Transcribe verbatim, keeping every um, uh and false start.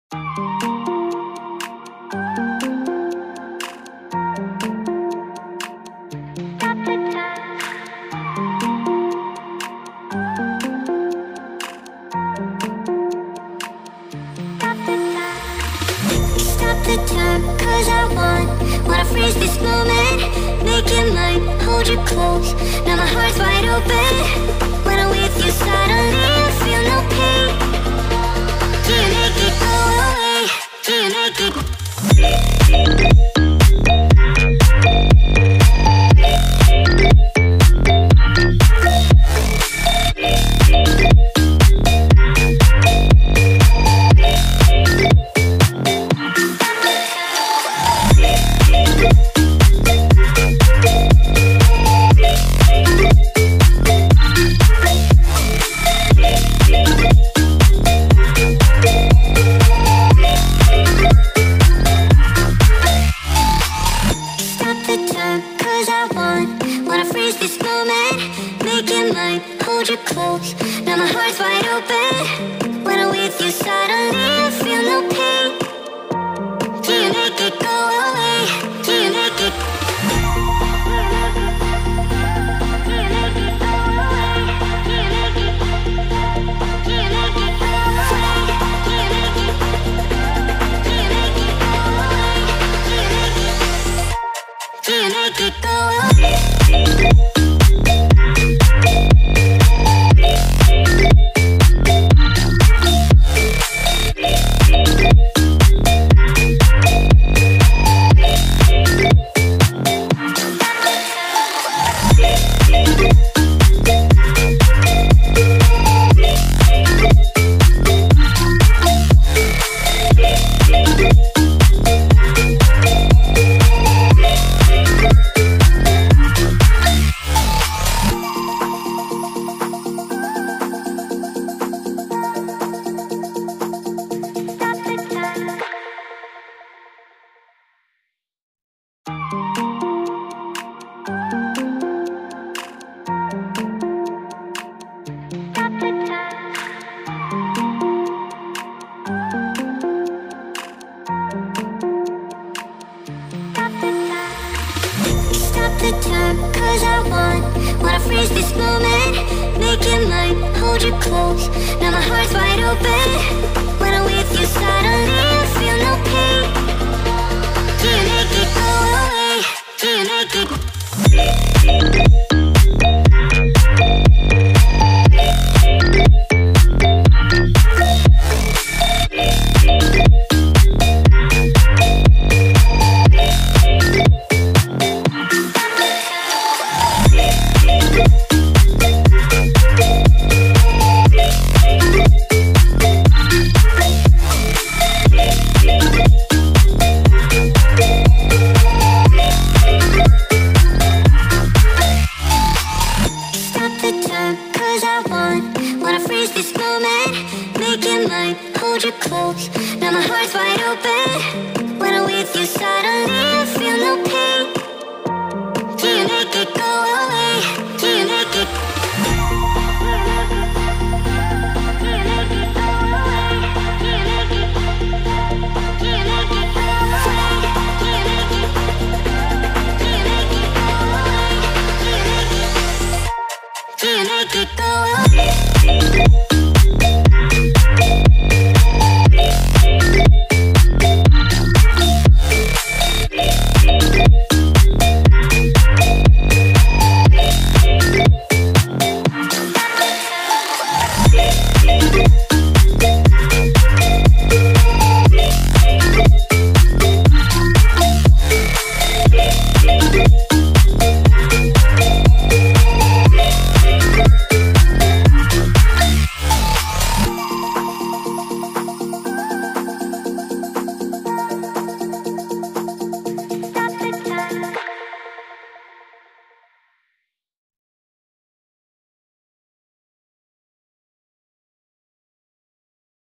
The time, cause I want, wanna freeze this moment, make it mine, hold you close, now my heart's wide open. When I'm with you suddenly I feel no pain. Do you make it go away? Do you make it? Hold you close, now my heart's wide open. When I'm with you suddenly I feel no pain. Do you make it go away? Do you make it? Do you make it go away? Do you make it? Do you make it go away? Do you make it? Do you make it go away? Do you make it go away? The time, cause I want, wanna freeze this moment, make it mine, hold you close, now my heart's wide open. When I'm with you suddenly I feel no pain. Do you make it go away? Do you make it? Hold you close, now my heart's wide open. When I'm with you suddenly I feel no pain.